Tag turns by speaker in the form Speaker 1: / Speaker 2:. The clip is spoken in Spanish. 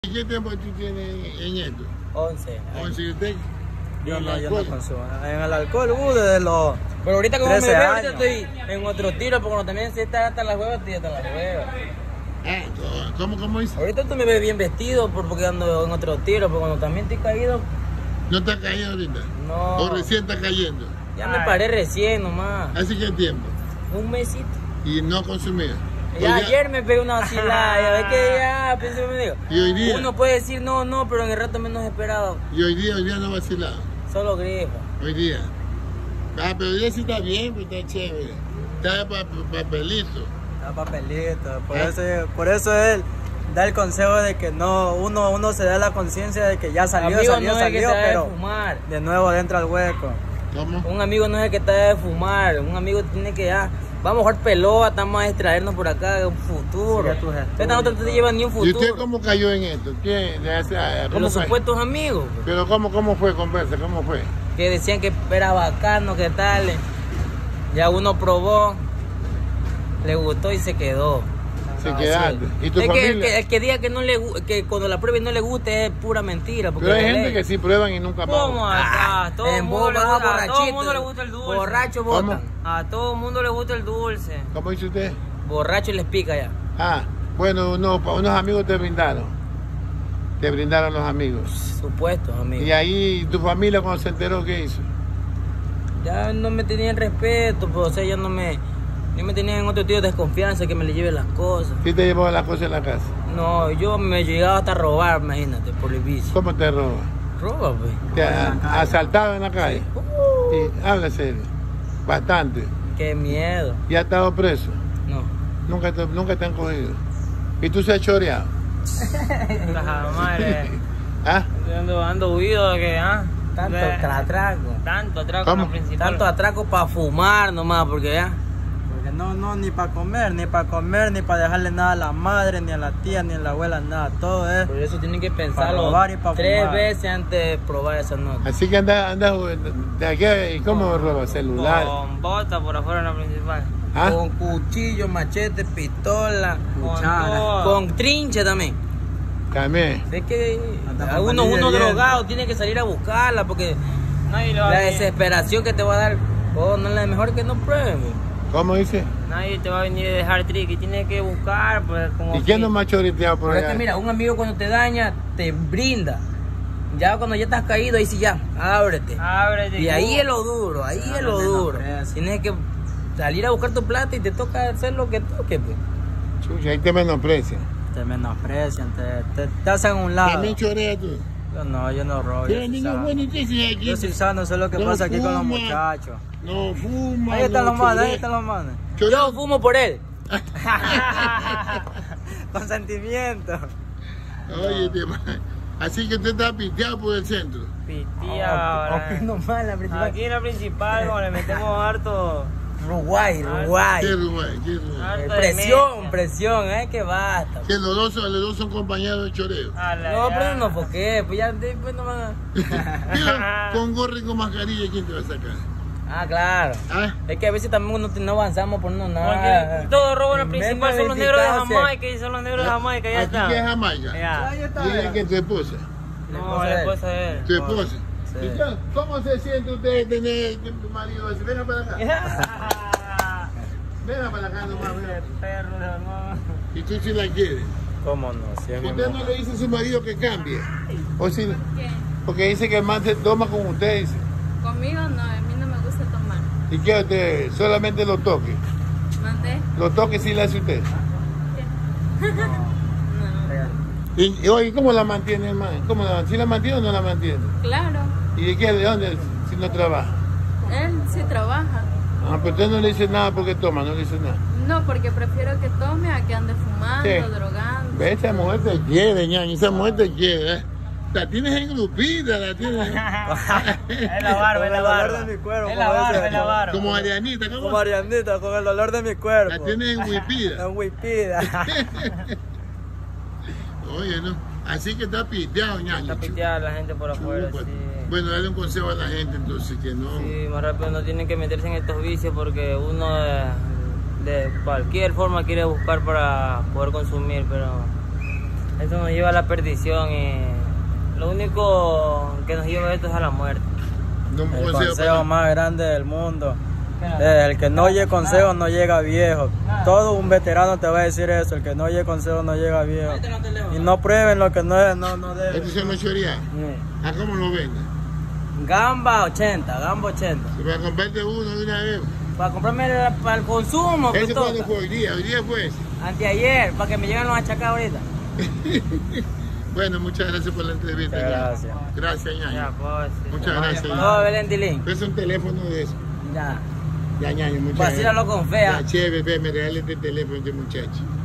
Speaker 1: ¿Qué tiempo tú tienes en esto?
Speaker 2: 11.
Speaker 1: 11 y usted.
Speaker 3: Yo no consumo. En el alcohol, desde los.
Speaker 2: Pero ahorita como me
Speaker 3: 13
Speaker 2: veo,
Speaker 3: años.
Speaker 2: ahorita estoy en otro tiro, porque cuando también se está hasta las huevas, estoy hasta las huevas.
Speaker 1: ¿Cómo dice?
Speaker 2: Ahorita tú me ves bien vestido porque ando en otro tiro, pero cuando también estoy caído,
Speaker 1: ¿No está caído ahorita?
Speaker 2: no.
Speaker 1: ¿O recién está cayendo?
Speaker 2: Ya me paré recién nomás.
Speaker 1: ¿Hace qué tiempo?
Speaker 2: Un mesito.
Speaker 1: Y no consumía.
Speaker 2: Ya ayer me pegué una vacilada, ya ves que ya pensé, me digo.
Speaker 1: ¿Y hoy día?
Speaker 2: Uno puede decir no, pero en el rato menos esperado.
Speaker 1: Y hoy día no vacilado.
Speaker 2: Solo grifa.
Speaker 1: Hoy día. Pero hoy día sí está bien, pues está chévere. Está papelito.
Speaker 3: Da papelito. Por eso él da el consejo de que no, uno se da la conciencia de que ya salió,
Speaker 2: Amigo no es el que te da de
Speaker 3: pero
Speaker 2: fumar.
Speaker 3: de nuevo entra al hueco.
Speaker 1: ¿Cómo?
Speaker 2: Un amigo no es el que está de fumar. Un amigo tiene que vamos a jugar pelota, estamos a distraernos por acá, un futuro.
Speaker 3: Sigue tus estudios,
Speaker 2: Esta no te lleva ni un futuro.
Speaker 1: ¿Y usted cómo cayó en esto?
Speaker 2: Los supuestos amigos, pues,
Speaker 1: Pero ¿cómo fue, conversa? ¿Cómo fue?
Speaker 2: que decían que era bacano, que tal. Ya uno probó, le gustó y se quedó.
Speaker 1: Se quedaste. ¿Y tu
Speaker 2: Es
Speaker 1: familia?
Speaker 2: el que diga que no que cuando la pruebe y no le guste es pura mentira. Porque
Speaker 1: Pero hay gente que sí prueban y nunca
Speaker 2: ¿Cómo
Speaker 1: más.
Speaker 2: acá? A todo el
Speaker 3: en
Speaker 2: mundo le
Speaker 3: boba,
Speaker 2: gusta, a todo el
Speaker 3: borrachito.
Speaker 2: mundo le gusta el dulce.
Speaker 3: Borracho
Speaker 1: ¿Cómo?
Speaker 3: botan.
Speaker 2: A todo el mundo le gusta el dulce.
Speaker 1: ¿Cómo dice usted?
Speaker 2: Borracho les pica ya.
Speaker 1: Bueno, unos amigos te brindaron. Te brindaron los amigos.
Speaker 2: Supuestos, amigos.
Speaker 1: Y ahí tu familia cuando se enteró, ¿qué hizo?
Speaker 2: Ya no me tenían respeto, pues, o sea, ya no me tenían en otro tipo de desconfianza que me le lleve las cosas.
Speaker 1: ¿Sí te llevó las cosas en la casa?
Speaker 2: No, yo me llegaba hasta a robar, imagínate, por el vicio.
Speaker 1: ¿Cómo te roba?
Speaker 2: Roba, pues.
Speaker 1: ¿Te asaltado en la calle? Sí, habla serio. Bastante.
Speaker 2: Qué miedo.
Speaker 1: ¿Y has estado preso?
Speaker 2: No.
Speaker 1: Nunca te han cogido. ¿Y tú se has choreado?
Speaker 2: Madre.
Speaker 1: ¿Ah?
Speaker 2: Ando huido de que,
Speaker 3: Tanto atraco.
Speaker 2: Tanto atraco
Speaker 1: ¿Cómo?
Speaker 2: Tanto atraco para fumar nomás, porque ya.
Speaker 3: Porque no, ni para comer, ni para dejarle nada a la madre, ni a la tía, ni a la abuela, nada. Todo es.
Speaker 2: Por eso tienen que
Speaker 3: Pa'
Speaker 2: pensarlo
Speaker 3: robar y pa'
Speaker 2: 3
Speaker 3: fumar.
Speaker 2: veces antes de probar esa nota.
Speaker 1: Así que andas de aquí. ¿Y cómo roba? ¿Celular?
Speaker 2: Con bota por afuera en la principal.
Speaker 1: ¿Ah?
Speaker 2: Con cuchillo, machete, pistola,
Speaker 3: Cuchara.
Speaker 2: con trinche también.
Speaker 1: También.
Speaker 2: Es que
Speaker 3: Hasta
Speaker 2: uno
Speaker 3: con panilla de
Speaker 2: drogado tiene que salir a buscarla porque la desesperación que te va a dar, no es mejor que no prueben.
Speaker 1: ¿Cómo dice?
Speaker 2: Nadie te va a venir a dejar trick y tienes que buscar, pues como.
Speaker 1: ¿Y quién no más choreteado por
Speaker 2: Pero es
Speaker 1: allá?
Speaker 2: que mira, un amigo cuando te daña, te brinda. Ya cuando ya estás caído, ahí sí ya, ábrete. Y ahí es lo duro, ahí es lo duro. Tienes que salir a buscar tu plata y te toca hacer lo que toque, pues.
Speaker 1: Chucha, ahí te menosprecian.
Speaker 3: Te menosprecian, te hacen a un lado.
Speaker 1: ¿También chorea tú?
Speaker 3: Yo no robo.
Speaker 1: Pero
Speaker 3: Yo soy
Speaker 1: niño
Speaker 3: sano.
Speaker 1: bueno, ¿qué haces aquí?
Speaker 3: Yo soy sano, eso es lo que
Speaker 1: No
Speaker 3: pasa aquí con los
Speaker 1: fuma.
Speaker 3: muchachos.
Speaker 1: No fuma.
Speaker 3: Ahí están
Speaker 1: no
Speaker 3: los manes,
Speaker 1: chorea.
Speaker 3: ahí están los manes.
Speaker 2: Yo fumo por él.
Speaker 3: Con sentimiento.
Speaker 1: Oye, así que usted está piteado por el centro.
Speaker 3: Opino mal la principal.
Speaker 2: Aquí en la principal, como le metemos harto.
Speaker 3: Uruguay.
Speaker 1: ¿Qué Uruguay? ¿Qué Uruguay?
Speaker 2: Presión, que basta.
Speaker 1: Que los dos son compañeros de choreo.
Speaker 2: No, pero no, porque pues ya después no van a.
Speaker 1: Mira, con gorro y con mascarilla, ¿quién te va a sacar?
Speaker 2: Claro.
Speaker 1: ¿Ah?
Speaker 2: Es que a veces también no avanzamos por nada.
Speaker 4: Todo robo en el principal son los negros de
Speaker 2: eficacia.
Speaker 4: Jamaica y son los negros de Jamaica, ya
Speaker 1: ¿Aquí
Speaker 4: está.
Speaker 1: qué es Jamaica?
Speaker 4: Ya.
Speaker 1: ¿Y ella que es tu esposa?
Speaker 4: No, la esposa de él.
Speaker 1: ¿Tu esposa?
Speaker 3: Sí.
Speaker 1: ¿Y cómo se siente usted de tener tu marido así? Venga para acá. Venga para acá nomás, venga.
Speaker 4: Perro de hermano.
Speaker 1: ¿Y tú sí la quieres?
Speaker 3: ¿Cómo no? Si es mi
Speaker 1: ¿Usted no
Speaker 3: mujer.
Speaker 1: le dice a su marido que cambie? ¿O sí? Porque dice que el man se toma con usted, dice.
Speaker 5: Conmigo no, a mí no me gusta tomar.
Speaker 1: ¿Y qué usted? Solamente lo toque.
Speaker 5: ¿Mandé?
Speaker 1: Lo toque sí le hace usted.
Speaker 5: No.
Speaker 1: Y oye, ¿cómo la mantiene el man? ¿Cómo la, ¿sí la mantiene o no la mantiene?
Speaker 5: Claro,
Speaker 1: ¿Y de qué? ¿De dónde? Si no trabaja.
Speaker 5: él sí trabaja.
Speaker 1: Pero usted no le dice nada porque toma, no le dice nada.
Speaker 5: No, porque prefiero que tome a que ande fumando,
Speaker 1: Sí.
Speaker 5: drogando.
Speaker 1: Ve, esa mujer te quiere, ñaño, esa mujer te quiere, ¿eh? La tienes engrupida, la tienes.
Speaker 4: Es la barba, es la
Speaker 3: Con el dolor
Speaker 4: barba.
Speaker 3: de mi cuerpo.
Speaker 4: Es la
Speaker 3: como
Speaker 4: barba,
Speaker 3: dice.
Speaker 4: es la barba.
Speaker 1: Como Arianita,
Speaker 3: Como
Speaker 1: ¿cómo?
Speaker 3: Marianita, con el dolor de mi cuerpo.
Speaker 1: La tienes enguipida.
Speaker 3: La huipida.
Speaker 1: Oye, ¿no? Así que está piteado, ñaño.
Speaker 4: Está piteada la gente por afuera,
Speaker 1: Chupa.
Speaker 4: sí.
Speaker 1: Bueno, dale un consejo a la gente entonces, que no.
Speaker 2: Sí, más rápido no tienen que meterse en estos vicios porque uno de cualquier forma quiere buscar para poder consumir, pero
Speaker 4: Esto nos lleva a la perdición y lo único que nos lleva esto es a la muerte.
Speaker 1: No me
Speaker 3: El
Speaker 1: consigo
Speaker 3: consejo
Speaker 1: para-
Speaker 3: más grande del mundo. El que no oye consejo no llega viejo. Todo un veterano te va a decir eso. El que no oye consejo no llega viejo. Y no prueben lo que no deben.
Speaker 1: Estos son los choreados. ¿A cómo lo venden?
Speaker 2: Gamba 80, gamba 80.
Speaker 1: Si para comprarte uno de una vez.
Speaker 2: Para comprarme para el consumo que
Speaker 1: ¿Ese cuándo
Speaker 2: toca.
Speaker 1: fue? Hoy día fue ese.
Speaker 2: Anteayer, para que me lleguen los achacados ahorita.
Speaker 1: Bueno, muchas gracias por la entrevista.
Speaker 3: Muchas
Speaker 1: ñaño.
Speaker 3: gracias.
Speaker 1: Gracias, ñaño.
Speaker 4: Ya, pues.
Speaker 1: Muchas gracias.
Speaker 2: No, Belén Tilín.
Speaker 1: Es un teléfono de eso.
Speaker 2: Ya.
Speaker 1: Ya, ñaño, muchas
Speaker 2: Vacílalo con fe,
Speaker 1: Ya,
Speaker 2: ah.
Speaker 1: chévere, ve, me regales este teléfono este muchacho.